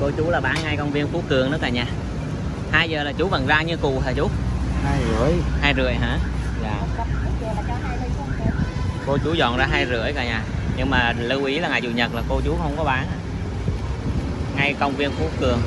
cô chú là bán ngay công viên Phú Cường đó cả nhà. 2 giờ là chú vẫn ra như cù hả chú? 2 rưỡi. 2 rưỡi hả? Dạ. Cô chú dọn ra 2 rưỡi cả nhà. Nhưng mà lưu ý là ngày chủ nhật là cô chú không có bán. Ngay công viên Phú Cường.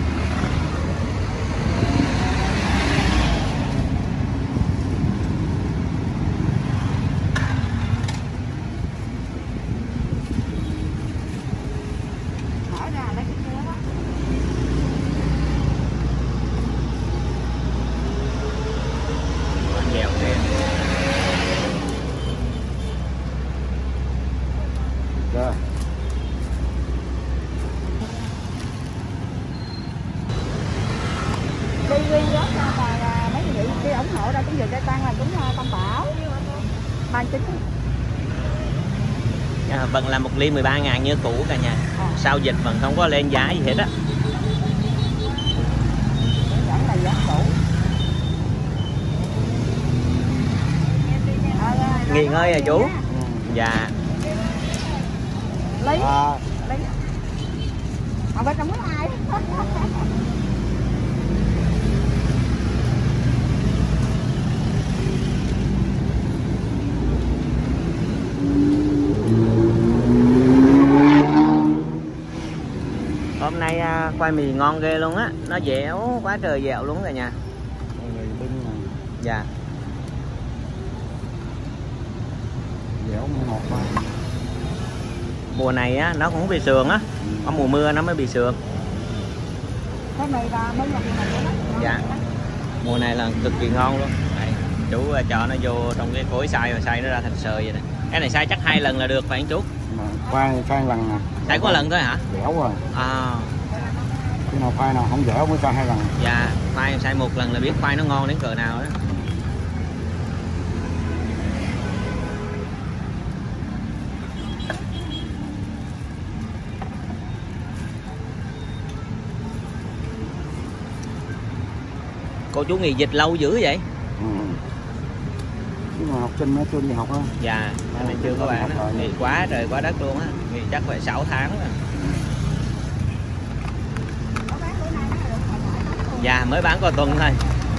Vẫn là 1 ly 13.000 như cũ cả nhà. Sau dịch vẫn không có lên giá gì hết á. Nghỉ ngơi à chú? Dạ. Lấy. Bên trong muốn ai? Hôm nay khoai mì ngon ghê luôn á, nó dẻo quá trời dẻo luôn cả nhà. Dạ. Dẻo ngọt quá. Mùa này á nó cũng bị sườn á, có mùa mưa nó mới bị sườn. Dạ. Mùa này là cực kỳ ngon luôn. Đây, chú cho nó vô trong cái cối xay rồi xay nó ra thành sợi vậy nè. Cái này xay chắc 2 lần là được phải không chú? Khoai lần nè. Xay có lần thôi hả? Dẻo rồi. À. Khi nào khoai nào không dẻo mới xay 2 lần. Dạ, khoai xay 1 lần là biết khoai nó ngon đến cỡ nào đó. Cô chú nghỉ dịch lâu dữ vậy? Nhưng mà học sinh nó chưa đi học á. Dạ, nên chưa có bạn á. Nghỉ quá trời quá đất luôn á. Nghỉ chắc phải 6 tháng rồi. Dạ, mới bán có tuần thôi.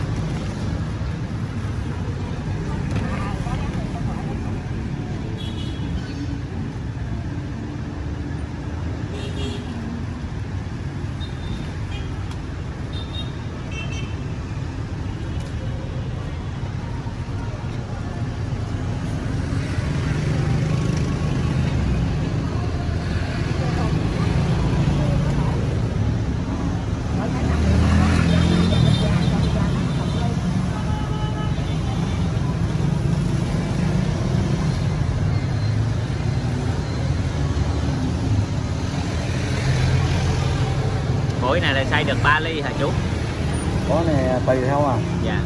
Mỗi này là xay được 3 ly hả chú? Có này tùy theo à. Dạ.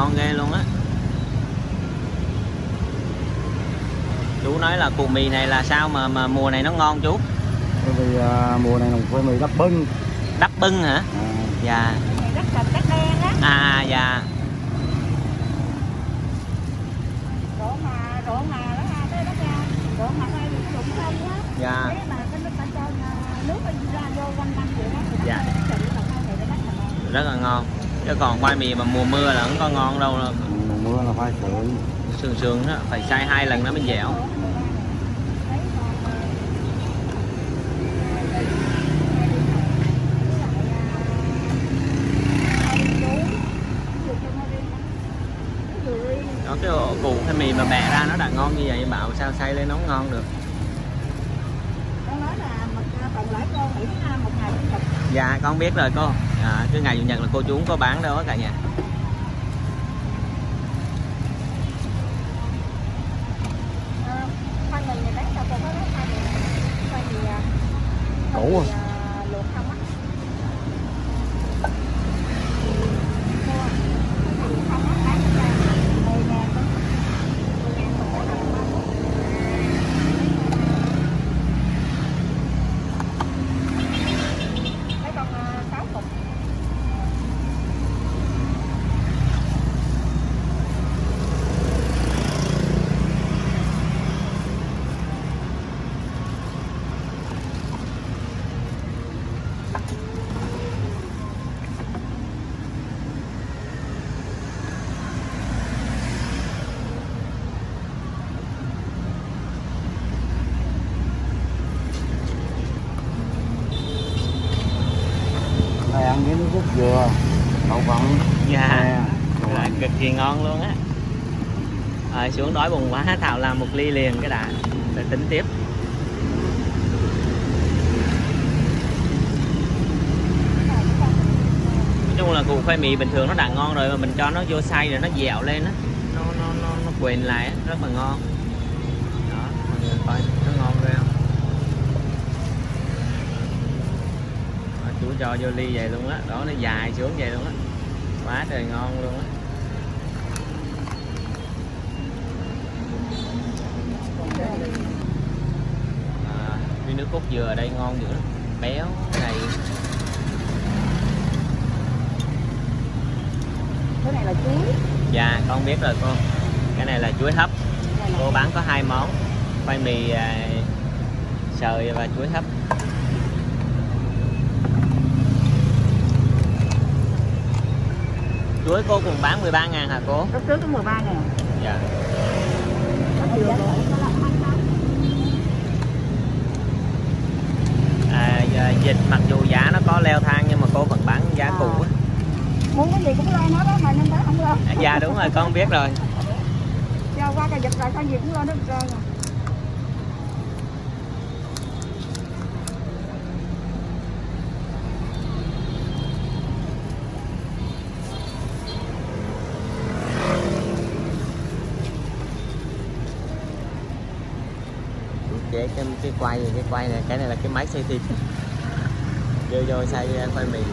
ngon ghê luôn á. Chú nói là củ mì này là sao mà mùa này nó ngon chú? Bởi vì mùa này là khoai mì đắp bưng. Đắp bưng hả? Dạ. Đất sạch đất đen á. Dạ. Độ mà đó ha, cái đất nha. Độ mà hay bị rụng không á. Dạ. Thế mà cái nước ta cho nước ra vô quanh năm vậy đó. Dạ. Rất Rất là ngon. Chứ còn khoai mì mà mùa mưa là không có ngon đâu. Mùa mưa là khoai sườn. Sườn đó, phải xay 2 lần nó mới dẻo. Đó, cái củ khoai mì mà bẻ ra nó đã ngon như vậy, bảo sao xay lên nó không ngon được. Dạ con biết rồi cô. Cứ ngày chủ nhật là cô chú có bán đâu á cả nhà. Củ à. Này ăn với nước cốt dừa, đậu phộng. Dạ. Là cực kỳ ngon luôn á. Xuống đói bụng quá Thảo làm một ly liền cái đã, để tính tiếp. Nói chung là củ khoai mì bình thường nó đã ngon rồi, mà mình cho nó vô xay rồi nó dẻo lên á, nó quền lại á, rất là ngon. Đó, mọi người coi nó ngon ghê không? Đó, chú cho vô ly vậy luôn á, đó nó dài xuống vậy luôn á, quá trời ngon luôn á. Cái nước cốt dừa ở đây ngon dữ lắm, béo này. Cái này là chuối. Dạ con biết rồi cô. Cái này là chuối hấp. Cô bán có 2 món, khoai mì sợi và chuối hấp. Chuối cô cùng bán 13.000 hả cô? Lúc trước có 13.000. Dạ. Dịch mặc dù giá nó có leo thang nhưng mà cô vẫn bán giá cũ á. Muốn cái gì cũng lo nó đó mà nên đó không lo. Dạ đúng rồi, con biết rồi. Cho qua cái dịch rồi con gì cũng lo nó trơn rồi. Chế cái quay này, cái này là cái máy xay thịt, vô xay khoai mì.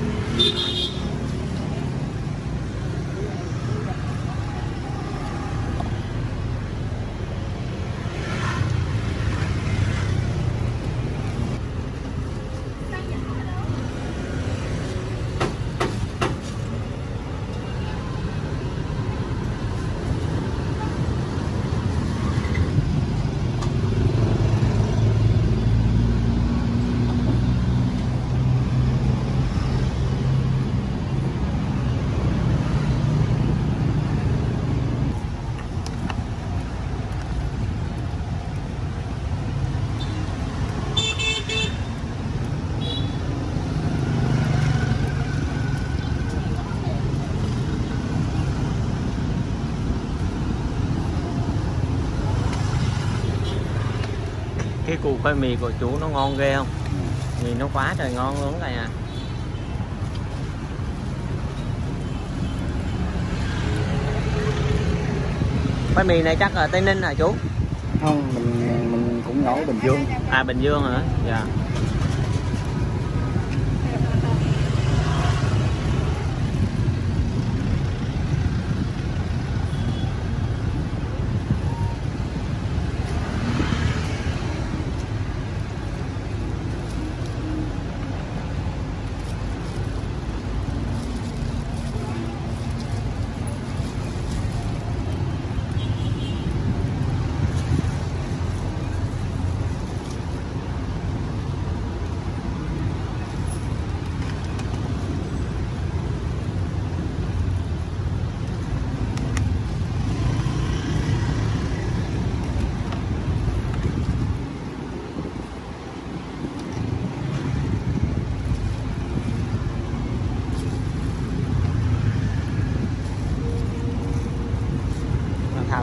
Cái củ khoai mì của chú nó ngon ghê không? Mì nó quá trời ngon luôn này à. Khoai mì này chắc ở Tây Ninh hả chú? Không, mình cũng nấu Bình Dương. À Bình Dương hả? Dạ.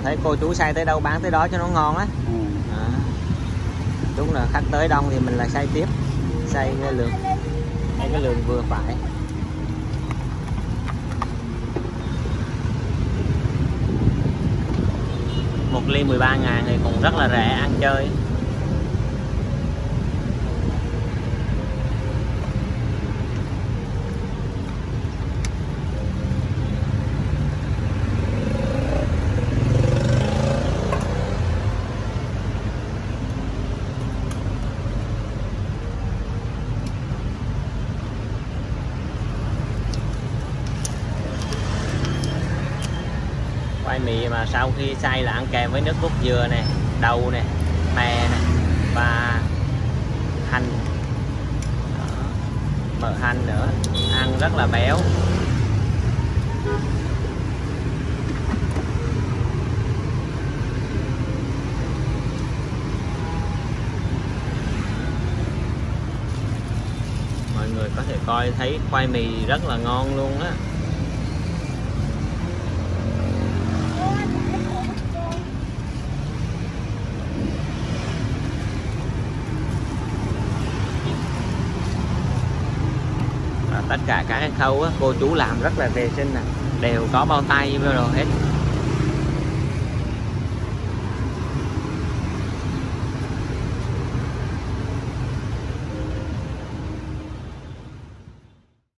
thấy cô chú xay tới đâu bán tới đó cho nó ngon á. Ừ. Đúng là khách tới đông thì mình lại xay tiếp, xay cái lượng vừa phải. Một ly 13.000 thì cũng rất là rẻ ăn chơi. Khoai mì mà sau khi xay là ăn kèm với nước cốt dừa nè, đậu nè, mè nè và hành. Đó. Mỡ hành nữa, ăn rất là béo. Mọi người có thể coi thấy khoai mì rất là ngon luôn á. Tất cả các cái khâu á, cô chú làm rất là vệ sinh nè, đều có bao tay vô rồi hết.